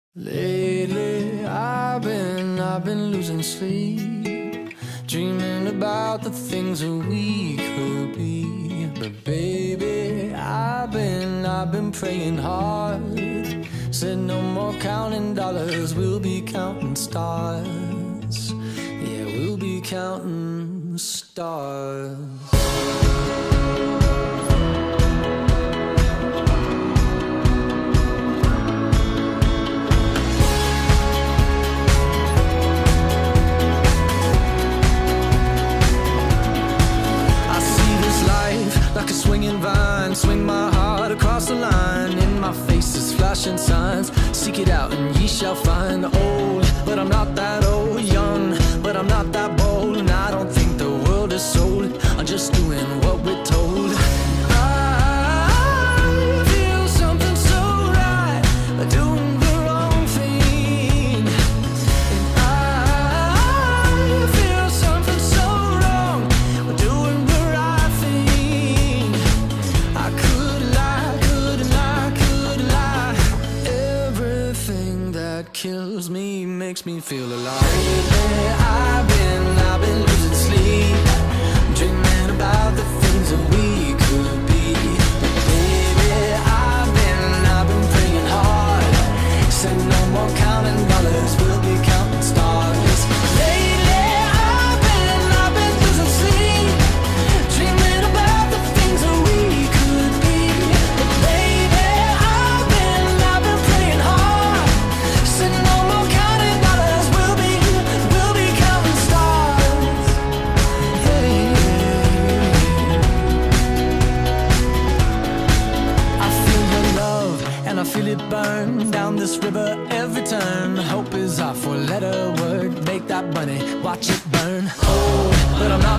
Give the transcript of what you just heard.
Lately, I've been losing sleep, dreaming about the things that we could be. But baby, I've been praying hard. Said no more counting dollars, we'll be counting stars. Yeah, we'll be counting stars. Like a swinging vine, swing my heart across the line. In my face is flashing signs. Seek it out and ye shall find. Old, but I'm not that old. Young, but I'm not that bold. And I don't think the world is sold. I'm just doing what we're told. I feel something so right, doing the wrong thing. And I feel something so wrong, doing the right thing. I could lie. Everything that kills me makes me feel alive. Lately, I've been losing sleep, dreaming about the things that we could be. Baby, I've been praying hard. Said no more counting dollars, we'll be counting stars. Lately, I've been losing sleep, dreaming about the things that we could be. But baby, I've been praying hard. Said no more counting dollars, we'll be counting stars. Hey. I feel your love and I feel it burn down this river every turn. Hope is our four-letter word. Make that money, watch it burn. Oh, but I'm not